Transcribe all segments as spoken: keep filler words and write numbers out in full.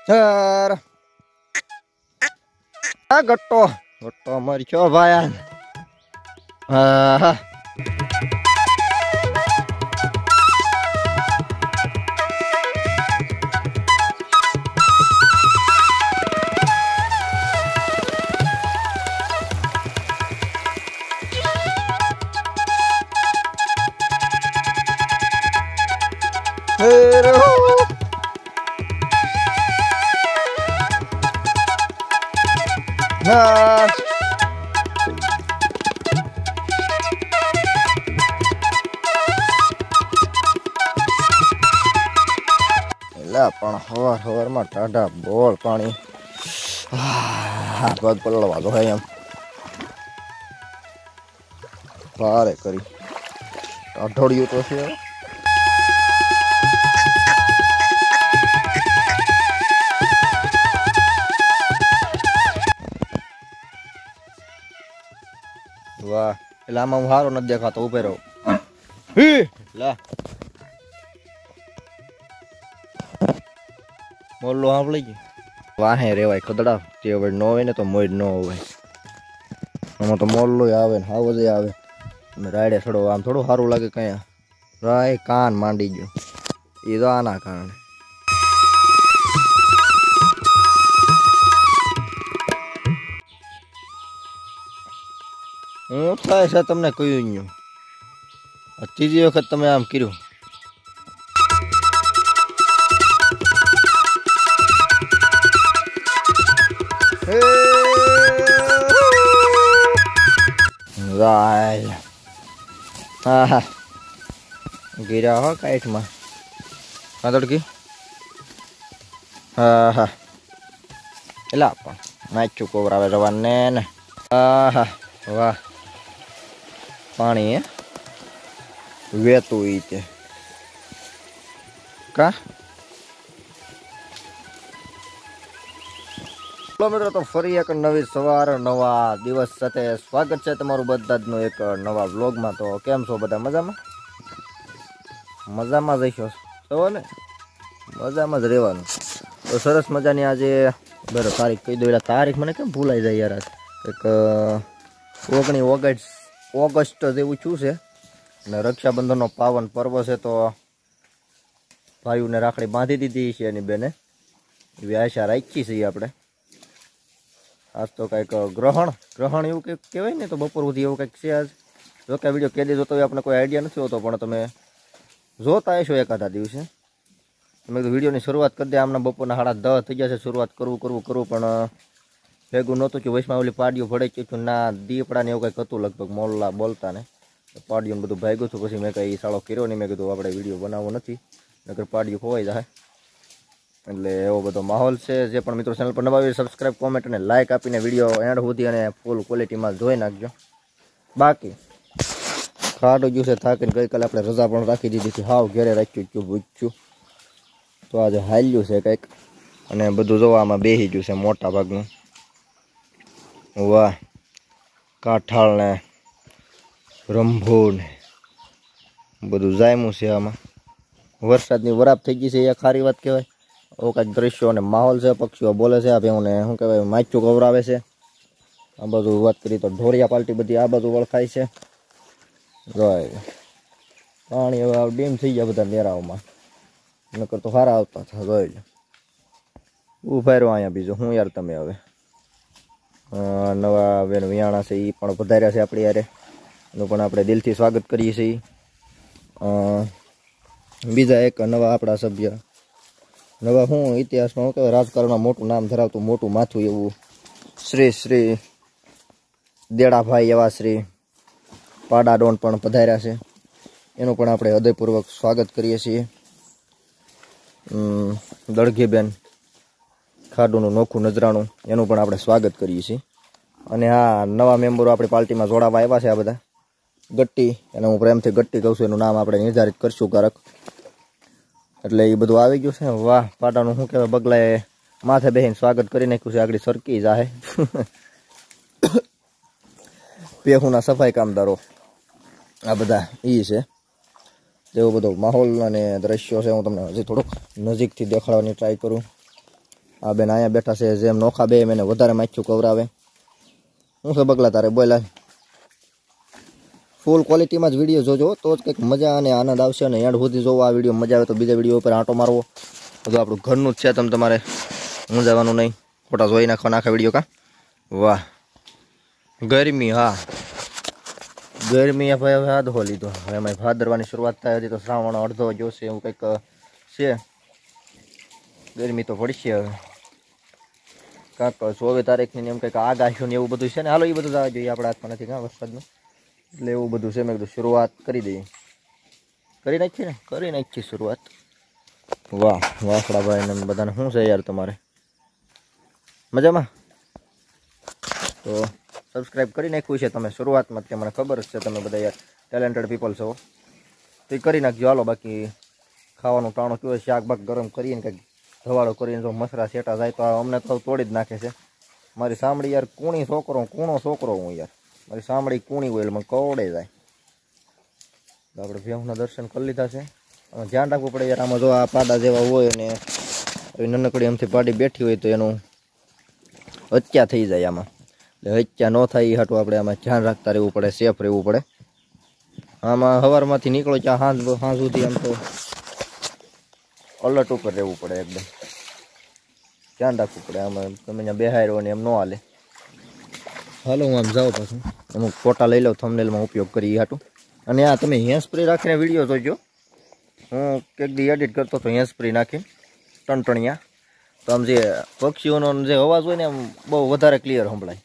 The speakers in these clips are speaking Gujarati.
यार आ गट्टो गट्टो मर क्यों भाया हाँ हाँ પણ હવાર હવારમાં ટાઢા બોળ પાણી પગ પલળવા તો એમ ભારે કરી ટાઢોળિયું તો છે વાહ એટલે આમાં હું સારો નથી દેખાતો ઉભે રહો લા મોલ્લો સાંભળી ગયો વાહે રેવાય ખદડા જે હવે ન હોય ને તો મોજ ન હોય આમાં તો મોલ્લો આવે ને આવો જ આવે રાયડે છોડો આમ થોડું સારું લાગે કઈ રાય કાન માંડી ગયો એ તો આના કારણે હું થાય છે તમને કહ્યું નહીં ત્રીજી વખત તમે આમ કર્યું રાય હા હા ગીરા હો કાઈટમાં હા તડકી હા હા એલા પણ નાચ્યું કોવરાવે રવાને ને હા હા વાહ પાણી હે વેતું ઈ તે કા મિત્રો તો ફરી એક નવી સવાર નવા દિવસ સાથે સ્વાગત છે તમારું બધા જ નું એક નવા વ્લોગમાં. તો કેમ છો બધા? મજામાં મજામાં જઈશો તો ને મજામાં જ રહેવાનું. તો સરસ મજાની આજે બરાબર તારીખ કહી દો. એટલે તારીખ મને કેમ ભૂલાઈ જાય યાર. એક ઓગણી ઓગસ્ટ ઓગસ્ટ જેવું શું છે ને રક્ષાબંધનનો પાવન પર્વ છે. તો ભાઈઓને રાખડી બાંધી દીધી છે એની બેને એવી આશા રાખી છે આપણે. આજ તો કંઈક ગ્રહણ ગ્રહણ એવું કંઈક કહેવાય ને, તો બપોર સુધી એવું કંઈક છે આજ. જો કે વિડીયો કે જોતો હોય આપણને કોઈ આઈડિયા નથી હોતો, પણ તમે જોતા હશો એકાદા દિવસે. મેં તો વિડીયોની શરૂઆત કરી દે. આમના બપોરના સાડા દસ થઈ ગયા છે. શરૂઆત કરવું કરવું કરવું પણ ભેગું નહોતું કે વૈશમાં ઓલી પાડીઓ ભળે છું ના દીપડા ને એવું કંઈક હતું લગભગ મોલ્લા બોલતા ને પાડીઓને બધું ભાગ્યું હતું. પછી મેં કંઈ સાળો કર્યો નહીં. મેં કીધું આપણે વિડીયો બનાવવો નથી, નકર પાડીઓ ખોવાઈ જાય. એટલે એવો બધો માહોલ છે. જે પણ મિત્રો ચેનલ પર નવા આવી સબસ્ક્રાઈબ કોમેન્ટ અને લાઇક આપીને વિડીયો એન્ડ સુધી અને ફૂલ ક્વોલિટીમાં જોઈ નાખજો. બાકી ખાડું ગયું છે થાકીને. ગઈકાલે આપણે રજા પણ રાખી દીધી હતી, હાવ ઘેરે રાખ્યું છું ભૂચ્યું. તો આજે હાલ્યું છે કંઈક અને બધું જોવામાં બેસી ગયું છે મોટા ભાગનું. વાહ કાંઠાળ ને રંભો ને બધું જામ્યું છે. આમાં વરસાદની વરાપ થઈ ગઈ છે, એ ખારી વાત કહેવાય. આવું કાંઈક દ્રશ્યો અને માહોલ છે. પક્ષીઓ બોલે છે. આ ભેહુંને શું કહેવાય માચ્યું ખવડાવે છે. આ બધું વાત કરી તો ઢોરિયા પાલટી બધી આ બધું વળખાય છે. જોય પાણી હવે ડીમ થઈ ગયા બધા મેરાઓમાં, નકર તો સારા આવતા હતા. જોઈ લો ઉભા રહ્યો અહીંયા. બીજું હું યાર તમે હવે નવા બેન વિયાણા છે એ પણ વધાર્યા છે આપણી યારે. એનું પણ આપણે દિલથી સ્વાગત કરીએ છીએ. બીજા એક નવા આપણા સભ્ય નવા હું ઇતિહાસમાં શું કહેવાય રાજકારણમાં મોટું નામ ધરાવતું મોટું માથું એવું શ્રી શ્રી દેડાભાઈ એવા શ્રી પાડા ડોન પણ પધાર્યા છે. એનું પણ આપણે હૃદયપૂર્વક સ્વાગત કરીએ છીએ. દળઘીબેન ખાડુનું નોખું નજરાણું એનું પણ આપણે સ્વાગત કરીએ છીએ. અને હા નવા મેમ્બરો આપણી પાર્ટીમાં જોડાવા આવ્યા છે આ બધા. ગટ્ટી એને હું પ્રેમથી ગટ્ટી કહું છું. એનું નામ આપણે નિર્ધારિત કરશું કારક. એટલે એ બધું આવી ગયું છે. વાહ પાટાનું શું કહેવાય બગલાએ માથે બેસીને સ્વાગત કરી નાખ્યું છે. આગળ સરકી જાહે. પેહુના સફાઈ કામદારો આ બધા એ છે. જેવો બધો માહોલ અને દ્રશ્યો છે હું તમને હજી થોડુંક નજીકથી દેખાડવાની ટ્રાય કરું. આ બેન અહીંયા બેઠા છે જેમ નોખા બે એને વધારે માખ્યું કવરાવે હું છે બગલા તારે બોલા ફૂલ ક્વોલિટીમાં જ વિડીયો જોજો તો જ કંઈક મજા અને આનંદ આવશે અને એન્ડ સુધી જોવો આ વિડીયો મજા આવે તો બીજા વિડીયો ઉપર આંટો મારવો બધું આપણું ઘરનું જ છે તમે તમારે હું જવાનું નહીં ખોટા જોઈ નાખવાના આખા વિડીયો કા વાહ ગરમી હા ગરમી ભાઈ હવે આધો લીધો હવે એમાં ભાદરવાની શરૂઆત થાય હતી તો શ્રાવણ અડધો જોશે એવું કંઈક છે ગરમી તો પડશે હવે કાંક ચોવીસ તારીખની એમ કંઈક આગાહીઓ ને એવું બધું છે ને હાલો એ બધું જવા જોઈએ આપણા હાથમાં નથી કાં વરસાદનું એટલે એવું બધું છે મેં કીધું શરૂઆત કરી દઈએ કરી નાખીએ ને કરી નાખીએ શરૂઆત વાહ વાસડાભાઈ ને બધાને શું છે યાર તમારે મજામાં તો સબસ્ક્રાઈબ કરી નાખ્યું છે તમે શરૂઆતમાં તે મને ખબર જ છે તમે બધા યાર ટેલેન્ટેડ પીપલ છો તો એ કરી નાખજો હાલો બાકી ખાવાનું ટાણું કેવું શાક બાક ગરમ કરીને કંઈક ધવાડો કરીને જો મસરા સેટા જાય તો અમને તો તોડી જ નાખે છે મારી સાંભળી યાર કૂણી છોકરો કૂણો છોકરો હું યાર મારી સાંભળી કૂણી હોય એટલે મને કવડે જાય તો આપણે ભેહુંના દર્શન કરી લીધા છે આમાં ધ્યાન રાખવું પડે યાર આમાં જો આ પાડા જેવા હોય અને નનકડી એમથી પાડી બેઠી હોય તો એનું હત્યા થઈ જાય આમાં એટલે હત્યા ન થાય એ હાટું આપણે આમાં ધ્યાન રાખતા રહેવું પડે સેફ રહેવું પડે આમાં સવારમાંથી નીકળો ત્યાં સાંજ સાંજ સુધી આમ તો અલર્ટ ઉપર રહેવું પડે એકદમ ધ્યાન રાખવું પડે આમાં તમે અહીંયા બેહાર્યો ને એમ ન હાલે હાલો હું આમ જાઉં પાછું અમુક ફોટા લઈ લઉં થંબનેલમાં ઉપયોગ કરી હાટું અને આ તમે હેન્ડ સ્પ્રે રાખીને વિડીયો જોજો હું કંઈક દી એડિટ કરતો હતો હેન્ડ સ્પ્રે નાખીને ટણટણિયા તો આમ જે પક્ષીઓનો જે અવાજ હોય ને આમ બહુ વધારે ક્લિયર સંભળાય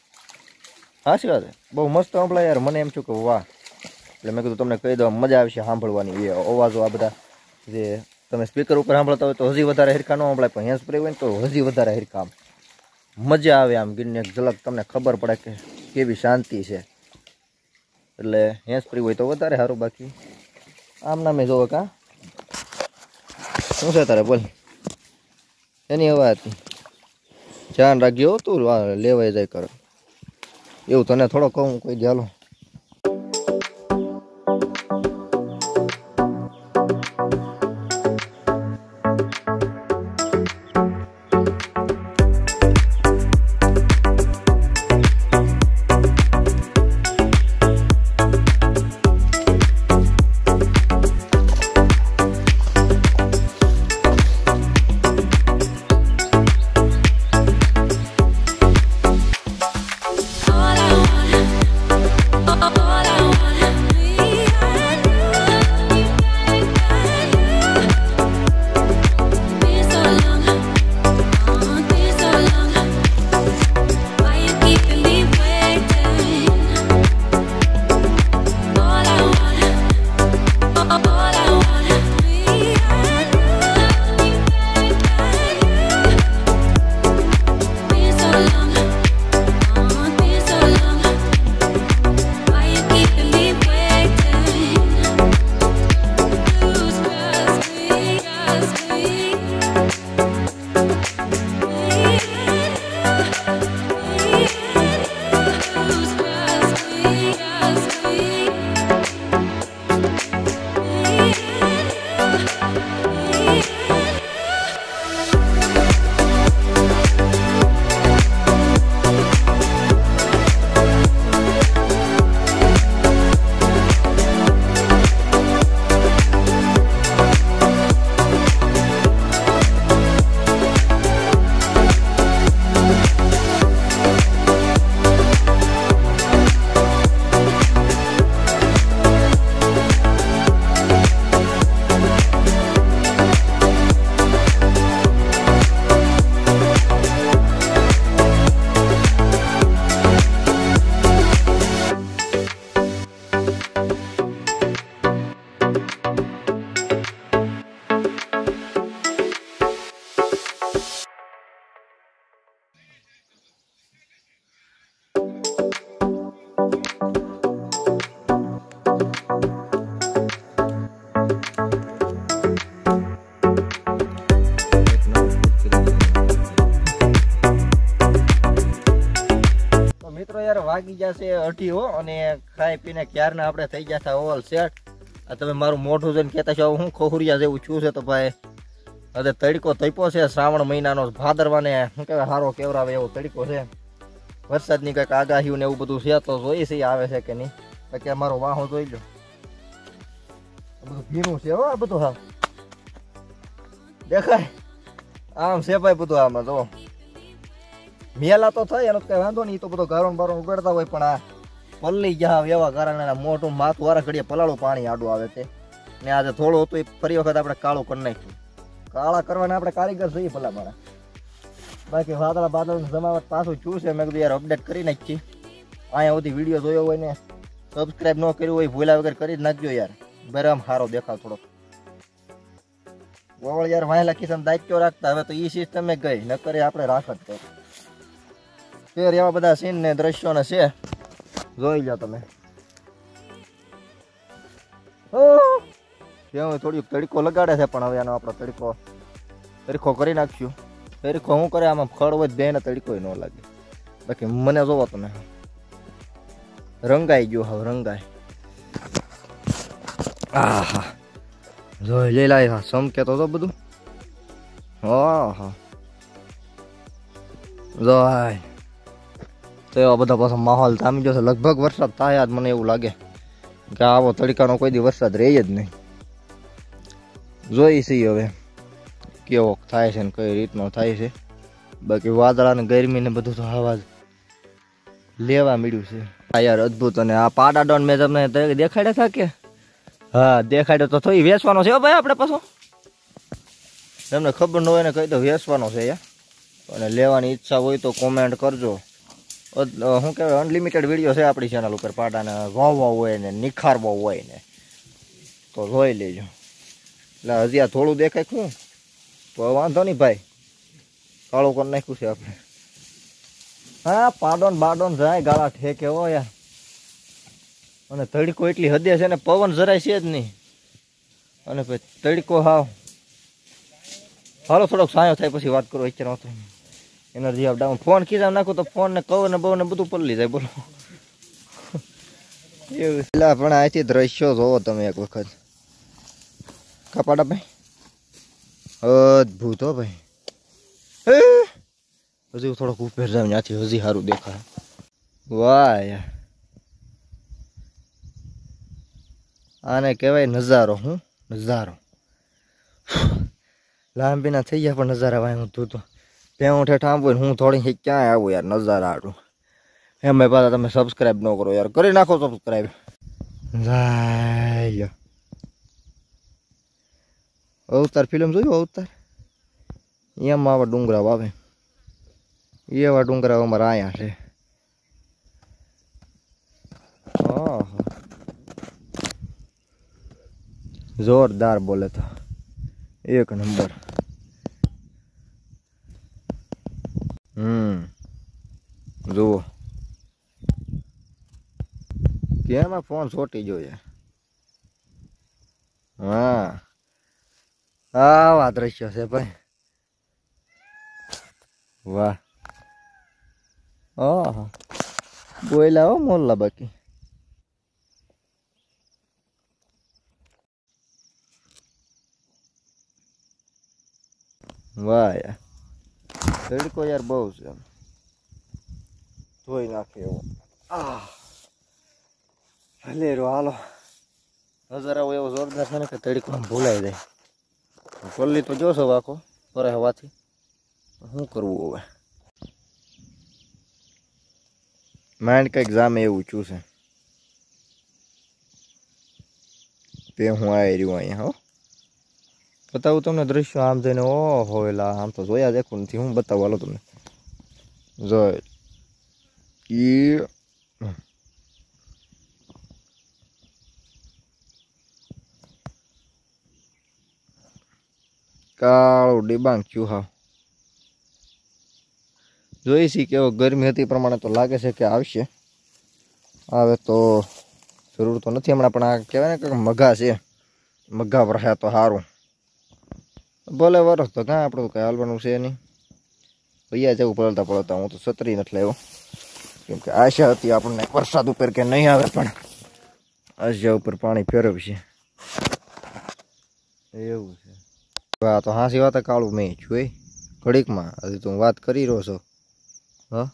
સાચી વાત બહુ મસ્ત સંભળાય યાર મને એમ છું કે વાહ એટલે મેં કીધું તમને કહી દઉં મજા આવશે સાંભળવાની એ અવાજો આ બધા જે તમે સ્પીકર ઉપર સાંભળતા હોય તો હજી વધારે હિરકા ન સંભળાય પણ હેન્ડ સ્પ્રે હોય ને તો હજી વધારે હિરકા આમ મજા આવે આમ ગીરને એક ઝલક તમને ખબર પડે કે કેવી શાંતિ છે એટલે હેન્ડ સ્પ્રે હોય તો વધારે સારું બાકી આમ નામે જોવો કા શું છે તારે બોલ એની હવા હતી ધ્યાન રાખજો તું લેવાઈ જાય કરો એવું તને થોડો કહું કોઈ ચાલો વાગી જશે અઢી હો અને ખાઈ પીને ક્યારના આપણે થઈ જતા ઓલ સેટ આ તમે મારું મોઢું જોઈને કહેતા છો હું ખોહરિયા જેવું છું છે તો ભાઈ હવે તડકો તપ્યો છે શ્રાવણ મહિનાનો, ભાદરવાને શું કહેવાય હારો કેવરાવે એવો તડકો છે. વરસાદની કંઈક આગાહી ને એવું બધું છે, તો જોઈ છે આવે છે કે નહીં. બાકી અમારો વાહો જોઈ લો, બધું ભીનું છે હો. આ બધું હા દેખાય આમ છે ભાઈ, બધું આમાં જો મેલા તો થાય એનો કઈ વાંધો નહીં, તો બધો ગારો બારો ઉગાડતા હોય. પણ આ પલ્લી ગયા એવા કારણે મોટું માથું વારા ઘડીએ પલાળું પાણી આડું આવે છે. ને આજે થોડું હતું એ ફરી વખત આપણે કાળું કરી નાખ્યું. કાળા કરવાના આપણે કારીગર છીએ ભલા મારા. બાકી વાદળા બાદળ જમાવટ પાછું શું છે, મેં કીધું યાર અપડેટ કરી નાખી. અહીંયા સુધી વિડીયો જોયો હોય ને સબસ્ક્રાઈબ ન કર્યું હોય ભૂલા વગર કરી જ નાખજો યાર, બરાબર સારો દેખાવ થોડો. ગોળ યાર વાહેલા ખિસ્સામાં દાયિત્વ રાખતા, હવે તો ઈ સિસ્ટમ ગઈ, ન કરે આપણે રાખત તો. ફેર એવા બધા સીન ને દ્રશ્યો ને છે, જોઈ લો તમે. કેવું થોડીક તડકો લગાડે છે, પણ હવે આનો આપણો તડકો તડકો કરી નાખ્યું. તડકો શું કરે આમાં ખડ હોય બે ને તડકો ન લાગે. બાકી મને જોવો તમે રંગાઈ ગયો, હવે રંગાય. આ હા જોઈ લે લાય સમકે તો બધું. હા હા જોય તો એવા બધા પાછો માહોલ થામી જશે. લગભગ વરસાદ થાય જ મને એવું લાગે કે આવો તડકાનો કોઈ દી વરસાદ રહે જ નહીં. જોઈ છીએ હવે કેવો થાય છે ને કઈ રીતનો થાય છે. બાકી વાદળા ને ગરમી ને બધું તો આવાજ લેવા મળ્યું છે. હા યાર અદભુત. અને આ પાડા ડોન મેં તમને દેખાડ્યા હતા કે? હા દેખાડ્યો તો થોડી વેચવાનો છે ભાઈ આપણે પાછો. તમને ખબર ન હોય ને કહી દો વેચવાનો છે યાર. અને લેવાની ઈચ્છા હોય તો કોમેન્ટ કરજો. શું કહેવાય અનલિમિટેડ વિડીયો છે આપણી ચેનલ ઉપર. પાડાને વાવવા હોય ને નિખારવા હોય ને તો જોઈ લેજો. એટલે હજી આ થોડું દેખાય શું તો વાંધો નહીં ભાઈ, કાળું કરી નાખ્યું છે આપણે. હા પાડોન બાડોન જાય ગાળા ઠેકે હો યાર. અને તડકો એટલી હદે છે ને પવન જરાય છે જ નહીં. અને પછી તડકો હાવ. હાલો થોડોક સાયો થાય પછી વાત કરો. અત્યારે એનર્જી અપ ડાઉન. ફોન ખીચામાં નાખું તો ફોન ને કવર ને બહુ ને બધું પલળી જાય. બોલો એવું પેલા પણ અહીંથી દ્રશ્યો જોવો તમે એક વખત. કપાડા ભાઈ અદભુત હો ભાઈ. હજી થોડોક ઉપર જાવ ત્યાંથી હજી સારું દેખાય. વાહ યાર આને કહેવાય નજારો. હું નજારો લાંબી ના થઈ ગયા પણ નજારા વાય હું તું તો ત્યાં ઉઠે ઠાંબુ હું થોડી ક્યાંય આવું યાર નજારા હાટું. એમ પાછા તમે સબસ્ક્રાઈબ ન કરો યાર, કરી નાખો સબસ્ક્રાઈબ. જાય અવતાર ફિલ્મ જોયું? અવતાર એમાં આવા ડુંગરા વાવે, એવા ડુંગરા અમારા અહીંયા છે. હા જોરદાર બોલે તો એક નંબર. હમ જુઓ કેમાં ફોન છોટી જોઈએ. હા આવા દ્રશ્ય છે ભાઈ. વાહ ઓહો બોયલા હો મોલ્લા. બાકી વાહ યાર તડકો યાર બહુ છે. ધોઈ નાખે એવો. આ ભલે રો હાલો નજારા એવો જોરદાર છે ને કે તડકો ભૂલાઈ જાય. પલ્લી તો જોશો આખો ફરે હવાથી. શું કરવું હવે? માઇન્ડ કંઈક જામે એવું છું છે તે હું આવી રહ્યું અહીંયા. હો બતાવું તમને દ્રશ્યો આમ જઈને. ઓહો એલા આમ તો જોયા દેખું નથી. હું બતાવું હાલો તમને. જોઈ ઈ કાળું ડિબાંગ ચૂહા. જોઈ છી કેવો ગરમી હતી પ્રમાણે તો લાગે છે કે આવશે. આવે તો જરૂર તો નથી હમણાં, પણ આ કહેવાય ને કે મઘા છે. મઘા વરસ્યા તો સારું. ભલે વરસ તો કાં આપણું કાંઈ હાલવાનું છે નહીં. ભૈયા જવું પલળતા પલળતા. હું તો છત્રી નથી લાવ્યો કેમ કે આશા હતી આપણને વરસાદ ઉપર કે નહીં આવે, પણ આશા ઉપર પાણી ફેરવશે એવું છે. આ તો હાસી વાત કાળું મેં જોઈ ઘડીકમાં હજી તું વાત કરી રહ્યો છો. હા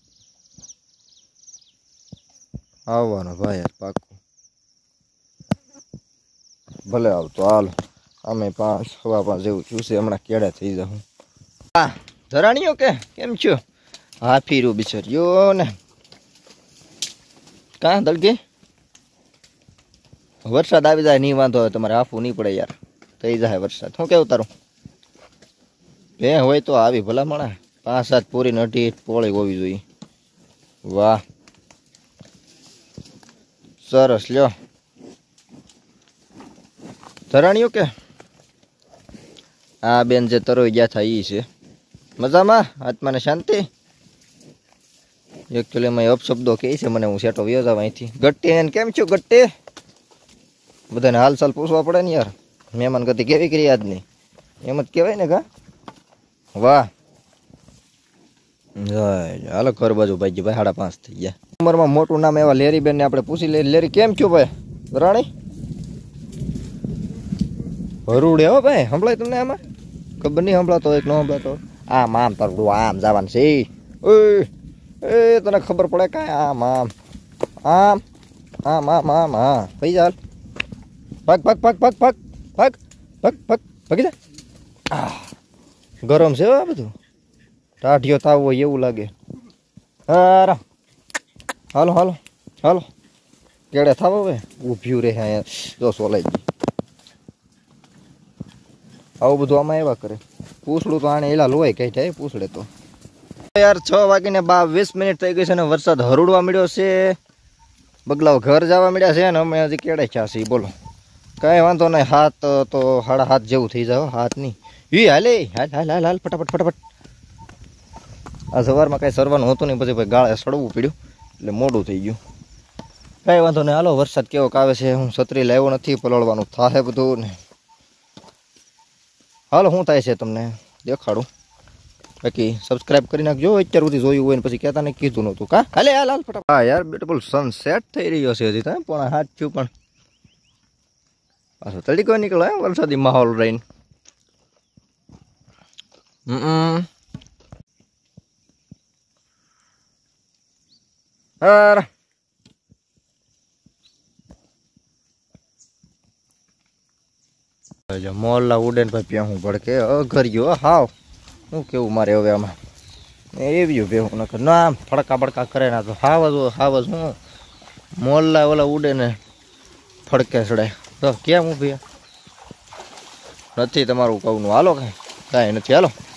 આવવાનો ભાઈ યાર પાક્કું. ભલે આવતો હાલ. અમે પાંચ સવા પાંચ જેવું చూసి હમણાં કેળે થઈ જાઉં. હા ધરાણીઓ કે કેમ છો? હા ફીરું બિચાર્યો ને કાં દળગી વરસાદ આવી જાય નહીં વાંધો હવે તમારે આફવું નહીં પડે યાર. થઈ જાય વરસાદ. શું કેવું તારું? બે હોય તો આવી ભલા મળે. પાંચ સાત પૂરી અઢી પોળી હોવી જોઈએ. વાહ સરસ લ્યો. ધરાણીઓ કે આ બેન જે તરોઈ ગયા થા ઈ છે મજામાં? આત્માને શાંતિ? એકચ્યુઅલી એમાં અપશબ્દો કહે છે મને. હું સેટો વ્યો જાવ અહીંથી. ગટ્ટી એને કેમ છું ગટ્ટી? બધાને હાલ ચાલ પૂછવા પડે ને યાર. મહેમાન ગતિ કેવી કરી આજની? એમ જ કહેવાય ને કા? વાહ હાલો ઘર બાજુ ભાઈ ભાઈ સાડા પાંચ થઈ ગયા. ઉંમરમાં મોટું નામ એવા લેરી બેન ને આપણે પૂછી લઈએ. લેરી કેમ છું ભાઈ? રાણી હરુડે હો ભાઈ. સંભળાય તમને આમાં? ખબર નહીં સંભળાતો એક ન સંભળાતો. આમ આમ તારું આમ જવાનું છે એ તને ખબર પડે કાંઈ? આમ આમ આમ આમ આમ આમ હા ભાઈ ચાલ પગ પગ પગ પગ પગ પગ પગ પગ પગી જા. ગરમ છે બધું. ટાઢિયો તાવ હોય એવું લાગે. હા હાલો હાલો હાલો કેડે થાવ હવે. ઊભ્યું રે અહીંયા જો સોલાઈ ગઈ. આવું બધું આમાં એવા કરે. પૂછડું તો આને એલા લોય કઈ થાય પૂછડે તો. યાર છ વાગીને બા વીસ મિનિટ થઈ ગઈ છે ને વરસાદ હરુડવા મળ્યો છે. બગલાઓ ઘર જવા મળ્યા છે ને અમે હજી કેડે છે. બોલો કાંઈ વાંધો નહીં. હાથ તો સાડા હાથ જેવું થઈ જાય. હાથ નહીં ઈ હાલે હાલ હાલ હાલ હાલ ફટાફટ ફટાફટ. આ સવારમાં કાંઈ સરવાનું હતું નહીં પછી ભાઈ ગાળે સડવું પડ્યું એટલે મોડું થઈ ગયું. કાંઈ વાંધો નહીં હાલો. વરસાદ કેવો આવે છે. હું છત્રી લાવ્યો નથી. પલળવાનું થાય બધું ને. હાલો શું થાય છે તમને દેખાડું. બાકી સબસ્ક્રાઇબ કરી નાખજો. અત્યાર સુધી જોયું હોય ને પછી કહેતા ને કીધું નહોતું કા. હાલે હાલ હાલ ફટાફટ. હા યાર બ્યુટીફુલ સનસેટ થઈ રહ્યો છે હજી. તમે પણ હાથ થયું પણ પાછો તડીકો નીકળો એમ વરસાદી માહોલ રહીને. હમ હા મોરલા ઉડે ને ભાઈ પ્યાહું ભડકે અઘર્યો હાવ. શું કેવું મારે હવે આમાં એવી ભેહું ન કર ના ફડકા બડકા કરે ના તો હાવ જ હાવ જ હું મોરલા ઓલા ઉડે ને ફડકે ચડાય તો કેમ ઊભી નથી તમારું કહું. હાલો કાંઈ કાંઈ નથી હાલો.